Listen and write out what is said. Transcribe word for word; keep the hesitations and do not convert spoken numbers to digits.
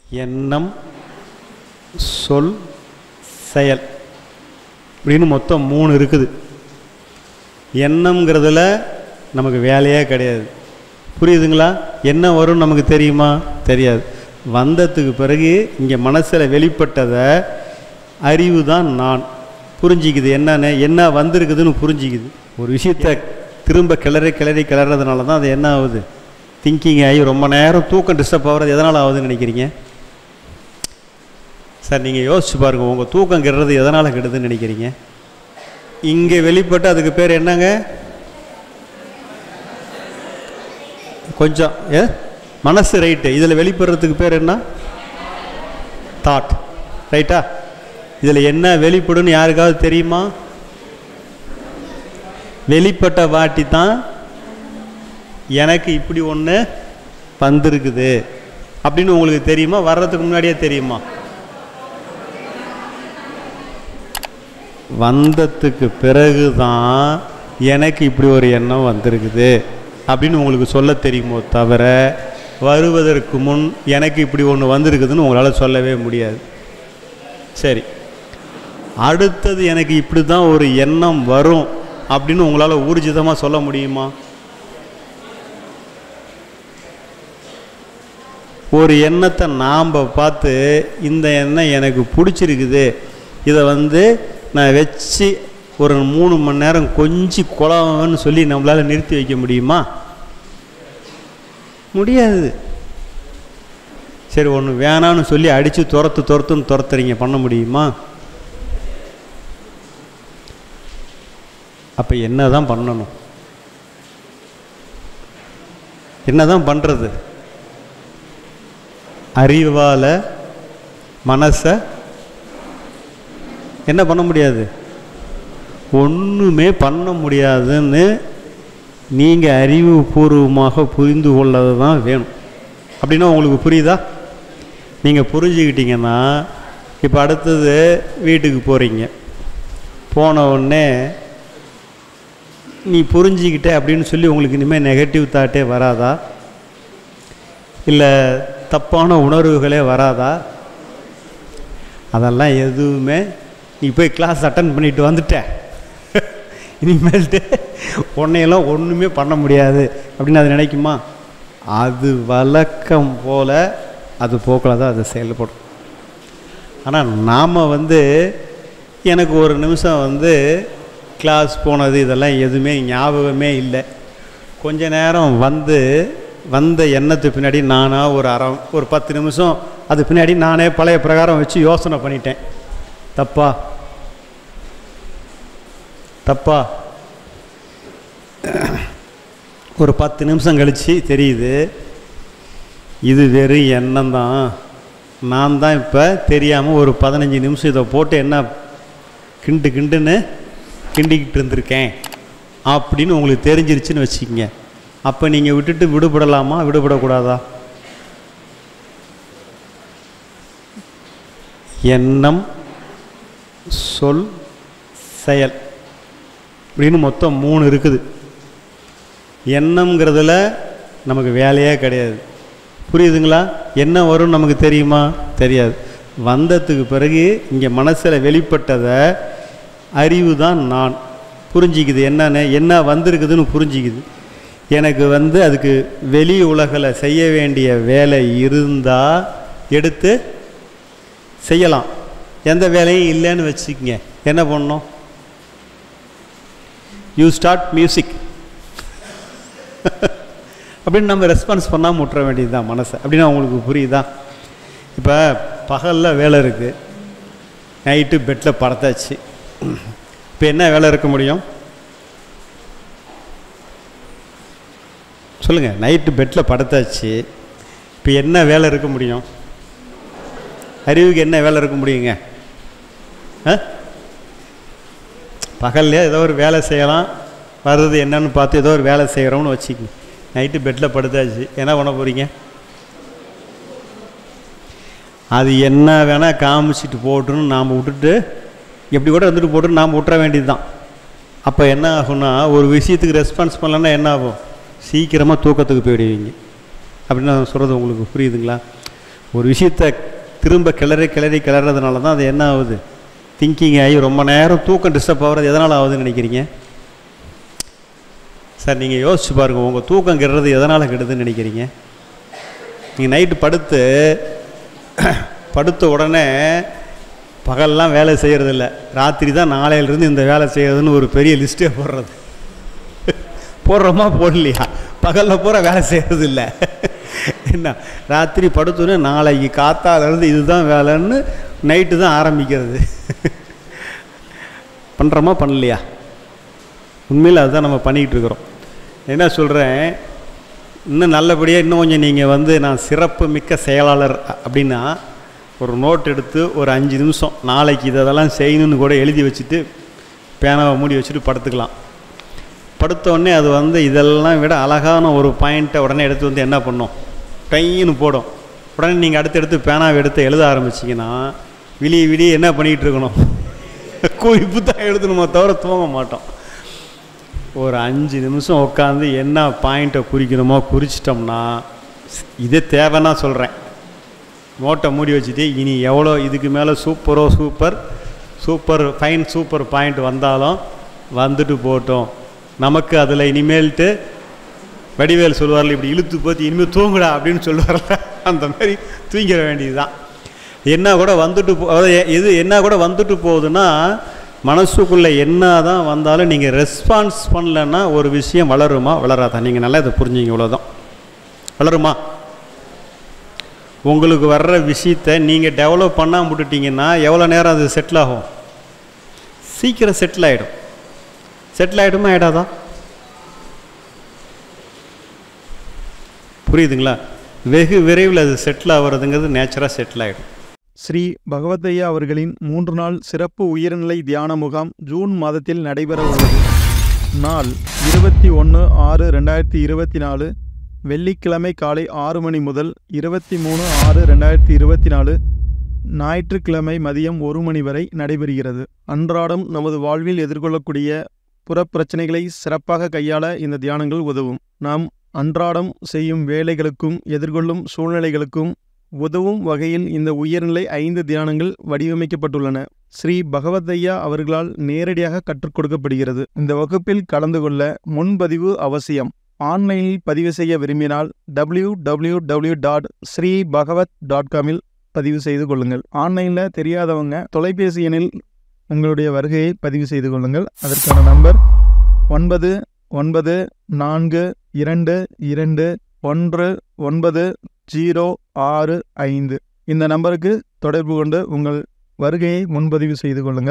எண்ணம், சொல், செயல் அப்படின்னு மொத்தம் மூணு இருக்குது. எண்ணம்ங்கிறதுல நமக்கு வேலையே கிடையாது. புரியுதுங்களா? என்ன வரும் நமக்கு தெரியுமா? தெரியாது. வந்ததுக்கு பிறகு இங்கே மனசில் வெளிப்பட்டதை அறிவு தான் நான் புரிஞ்சிக்குது. என்னன்னு என்ன வந்திருக்குதுன்னு புரிஞ்சிக்குது. ஒரு விஷயத்தை திரும்ப கிளறி கிளறி கிளறதுனால தான் அது என்ன ஆகுது? திங்கிங் ஆகி ரொம்ப நேரம் தூக்கம் டிஸ்டர்ப் ஆகிறது எதனால் ஆகுதுன்னு நினைக்கிறீங்க? சார் நீங்கள் யோசிச்சு பாருங்கள், உங்கள் தூக்கம் கெடுறது எதனால் கெடுதுன்னு நினைக்கிறீங்க? இங்கே வெளிப்பட்டு அதுக்கு பேர் என்னங்க? கொஞ்சம் ஏ மனசு ரைட்டு. இதில் வெளிப்படுறதுக்கு பேர் என்ன? தாட். ரைட்டா? இதில் என்ன வெளிப்படுன்னு யாருக்காவது தெரியுமா? வெளிப்பட்ட வாட்டி தான் எனக்கு இப்படி ஒன்று வந்திருக்குது அப்படின்னு உங்களுக்கு தெரியுமா? வர்றதுக்கு முன்னாடியே தெரியுமா? வந்ததுக்கு பிறகு தான் எனக்கு இப்படி ஒரு எண்ணம் வந்திருக்குது அப்படின்னு உங்களுக்கு சொல்ல தெரியுமோ தவிர வருவதற்கு முன் எனக்கு இப்படி ஒன்று வந்திருக்குதுன்னு உங்களால் சொல்லவே முடியாது. சரி, அடுத்தது எனக்கு இப்படி தான் ஒரு எண்ணம் வரும் அப்படின்னு உங்களால் ஊர்ஜிதமாக சொல்ல முடியுமா? ஒரு எண்ணத்தை நாம் பார்த்து இந்த எண்ணம் எனக்கு பிடிச்சிருக்குது, இதை வந்து நான் வச்சு ஒரு மூணு மணி நேரம் கொஞ்சம் குழம்புன்னு சொல்லி நம்மளால் நிறுத்தி வைக்க முடியுமா? முடியாது. சரி, ஒன்று வேணான்னு சொல்லி அடித்து துரத்து துரத்துன்னு துரத்துறீங்க, பண்ண முடியுமா? அப்போ என்ன தான் பண்ணணும்? என்ன தான் பண்ணுறது? அறிவால் மனசை என்ன பண்ண முடியாது? ஒன்றுமே பண்ண முடியாதுன்னு நீங்கள் அறிவுபூர்வமாக புரிந்து கொள்ளது தான் வேணும். அப்படின்னா உங்களுக்கு புரியுதா? நீங்கள் புரிஞ்சுக்கிட்டீங்கன்னா இப்போ அடுத்தது வீட்டுக்கு போகிறீங்க. போன உடனே நீ புரிஞ்சிக்கிட்ட அப்படின்னு சொல்லி உங்களுக்கு இனிமேல் நெகட்டிவ் தாட்டே வராதா? இல்லை தப்பான உணர்வுகளே வராதா? அதெல்லாம் எதுவுமே நீ போய் கிளாஸ் அட்டன் பண்ணிட்டு வந்துட்ட, இனிமேல்ட்டு உன்னையெல்லாம் ஒன்றுமே பண்ண முடியாது அப்படின்னு அது நினைக்குமா? அது வழக்கம் போல் அது போக்கில் தான் அது செயல்படும். ஆனால் நாம் வந்து எனக்கு ஒரு நிமிஷம் வந்து கிளாஸ் போனது இதெல்லாம் எதுவுமே ஞாபகமே இல்லை. கொஞ்ச நேரம் வந்து வந்த எண்ணத்துக்கு பின்னாடி நானாக ஒரு அரை ஒரு பத்து நிமிஷம் அது பின்னாடி நானே பழைய பிரகாரம் வச்சு யோசனை பண்ணிட்டேன். தப்பா தப்பா ஒரு பத்து நிமிஷம் கழித்து தெரியுது இது வெறும் எண்ணம் தான். நான் தான் இப்போ தெரியாமல் ஒரு பதினஞ்சு நிமிஷம் இதை போட்டு என்ன கிண்டு கிண்டுன்னு கிண்டிக்கிட்டு இருந்திருக்கேன் அப்படின்னு உங்களுக்கு தெரிஞ்சிருச்சுன்னு வச்சுக்கோங்க. அப்போ நீங்கள் விட்டுட்டு விடுபடலாமா விடுபடக்கூடாதா? எண்ணம், சொல், செயல் அப்படின்னு மொத்தம் மூணு இருக்குது. எண்ணம்ங்கிறதுல நமக்கு வேலையே கிடையாது. புரியுதுங்களா? என்ன வரும் நமக்கு தெரியுமா? தெரியாது. வந்ததுக்கு பிறகு இங்கே மனசில் வெளிப்பட்டதை அறிவு தான் நான் புரிஞ்சிக்குது. என்னன்னு என்ன வந்திருக்குதுன்னு புரிஞ்சிக்குது. எனக்கு வந்து அதுக்கு வெளி உலகில் செய்ய வேண்டிய வேலை இருந்தால் எடுத்து செய்யலாம். எந்த வேலையும் இல்லைன்னு வச்சுக்கங்க, என்ன பண்ணணும்? யூ ஸ்டார்ட் மியூசிக் அப்படின்னு நம்ம ரெஸ்பான்ஸ் பண்ணாமல் விட்டுற வேண்டியது தான் மனசை. அப்படின்னா உங்களுக்கு புரியுதா? இப்போ பகலில் வேலை இருக்குது, நைட்டு பெட்டில் படுத்தாச்சு. இப்போ என்ன வேலை இருக்க முடியும் சொல்லுங்கள்? நைட்டு பெட்டில் படுத்தாச்சு, இப்போ என்ன வேலை இருக்க முடியும்? அறிவுக்கு என்ன வேலை இருக்க முடியுங்க? ஆ பகல்லையே ஏதோ ஒரு வேலை செய்யலாம், வர்றது என்னன்னு பார்த்து ஏதோ ஒரு வேலை செய்கிறோம்னு வச்சுக்கோங்க. நைட்டு பெட்டில் படுத்தாச்சு, என்ன பண்ண போகிறீங்க? அது என்ன வேணால் காமிச்சிட்டு போட்டுன்னு நாம் விட்டுட்டு எப்படி கூட இருந்துட்டு போட்டுன்னு நாம் விட்டுற வேண்டியது தான். அப்போ என்ன ஆகும்னா, ஒரு விஷயத்துக்கு ரெஸ்பான்ஸ் பண்ணலன்னா என்ன ஆகும்? சீக்கிரமாக தூக்கத்துக்கு போயிடுவீங்க. அப்படின்னு நான் சொல்கிறது உங்களுக்கு புரியுதுங்களா? ஒரு விஷயத்தை திரும்ப கிளறி கிளறி கிளறதுனால தான் அது என்ன ஆகுது, திங்கிங் ஆகி ரொம்ப நேரம் தூக்கம் டிஸ்டர்ப் ஆகிறது எதனால் ஆகுதுன்னு நினைக்கிறீங்க? சார் நீங்கள் யோசிச்சு பாருங்கள், உங்கள் தூக்கம் கெடுறது எதனால் கெடுதுன்னு நினைக்கிறீங்க? நீங்கள் நைட்டு படுத்து படுத்த உடனே பகல்லாம் வேலை செய்கிறதில்ல, ராத்திரி தான் நாளையிலிருந்து இந்த வேலை செய்கிறதுன்னு ஒரு பெரிய லிஸ்ட்டே போடுறது. போடுறோமா போடலையா? பகலில் பூரா வேலை செய்கிறது இல்லை. என்ன, ராத்திரி படுத்தோன்னே நாளைக்கு காத்தாலேருந்து இதுதான் வேலைன்னு நைட்டு தான் ஆரம்பிக்கிறது. பண்ணுறோமா பண்ணலையா? உண்மையில் அதுதான் நம்ம பண்ணிக்கிட்டு இருக்கிறோம். என்ன சொல்கிறேன், இன்னும் நல்லபடியாக இன்னும் கொஞ்சம் நீங்கள் வந்து நான் சிறப்பு மிக்க செயலாளர் அப்படின்னா ஒரு நோட் எடுத்து ஒரு அஞ்சு நிமிஷம் நாளைக்கு இதெல்லாம் செய்யணும்னு கூட எழுதி வச்சுட்டு பேனாவை மூடி வச்சுட்டு படுத்துக்கலாம். படுத்தோடனே அது வந்து இதெல்லாம் விட அழகான ஒரு பாயிண்ட்டை உடனே எடுத்து வந்து என்ன பண்ணும், டைன்னு போடும். உடனே நீங்கள் அடுத்து எடுத்து பேனாவை எடுத்து எழுத ஆரம்பிச்சிங்கன்னா விடிய விடிய என்ன பண்ணிகிட்டு இருக்கணும், குறிப்பு தான் எழுதணுமோ தவிர தூங்க மாட்டோம். ஒரு அஞ்சு நிமிஷம் உட்காந்து என்ன பாயிண்ட்டை குறிக்கணுமோ குறிச்சிட்டோம்னா, இதே தேவைன்னா சொல்கிறேன், நோட்டை மூடி வச்சுட்டு இனி எவ்வளோ இதுக்கு மேலே சூப்பரோ super super fine super point வந்தாலும் வந்துட்டு போட்டோம், நமக்கு அதில் இனிமேல்ட்டு வடிவேல் சொல்லுவார்ல, இப்படி இழுத்து போத்தி இனிமேல் தூங்குடா அப்படின்னு சொல்லுவார்ல, அந்த மாதிரி தூங்கிட வேண்டியது தான். என்ன கூட வந்துட்டு போ எது என்ன கூட வந்துட்டு போகுதுன்னா, மனசுக்குள்ளே என்ன தான் வந்தாலும் நீங்கள் ரெஸ்பான்ஸ் பண்ணலன்னா ஒரு விஷயம் வளருமா வளராதா? நீங்கள் நல்லா இதை புரிஞ்சுங்க, இவ்வளோதான். வளருமா? உங்களுக்கு வர்ற விஷயத்தை நீங்கள் டெவலப் பண்ணாமல் விட்டுட்டிங்கன்னா எவ்வளோ நேரம் அது செட்டில் ஆகும்? சீக்கிரம் செட்டில் ஆகிடும். செட்டில் ஆகிடுமா ஆகிடாதா? புரியுதுங்களா? வெகு விரைவில் அது செட்டில் ஆகிறதுங்கிறது நேச்சராக செட்டில் ஆகிடும். ஸ்ரீ பகவத்தையா அவர்களின் மூன்று நாள் சிறப்பு உயர்நிலை தியான முகாம் ஜூன் மாதத்தில் நடைபெற உள்ளது. நாள் இருபத்தி ஒன்று ஆறு ரெண்டாயிரத்தி இருபத்தி நாலு வெள்ளிக்கிழமை காலை ஆறு மணி முதல் இருபத்தி மூணு ஆறு ரெண்டாயிரத்தி இருபத்தி நாலு ஞாயிற்றுக்கிழமை மதியம் ஒரு மணி வரை நடைபெறுகிறது. அன்றாடம் நமது வாழ்வில் எதிர்கொள்ளக்கூடிய புறப்பிரச்சனைகளை சிறப்பாக கையாள இந்த தியானங்கள் உதவும். நாம் அன்றாடம் செய்யும் வேலைகளுக்கும் எதிர்கொள்ளும் சூழ்நிலைகளுக்கும் உதவும் வகையில் இந்த உயர்நிலை ஐந்து தியானங்கள் வடிவமைக்கப்பட்டுள்ளன. ஸ்ரீ பகவத்தையா அவர்களால் நேரடியாக கற்றுக் கொடுக்கப்படுகிறது. இந்த வகுப்பில் கலந்து கொள்ள முன்பதிவு அவசியம். ஆன்லைனில் பதிவு செய்ய விரும்பினால் W W W dot Shri Bhagavad dot காமில் பதிவு செய்து கொள்ளுங்கள். ஆன்லைனில் தெரியாதவங்க தொலைபேசி எண்ணில் உங்களுடைய வருகையை பதிவு செய்து கொள்ளுங்கள். அதற்கான நம்பர் ஒன்பது ஒன்பது நான்கு இரண்டு இரண்டு ஒன்று ஒன்பது ஜீரோ ஆறு ஐந்து. இந்த நம்பருக்கு தொடர்பு கொண்டு உங்கள் வருகையை முன்பதிவு செய்து கொள்ளுங்கள்.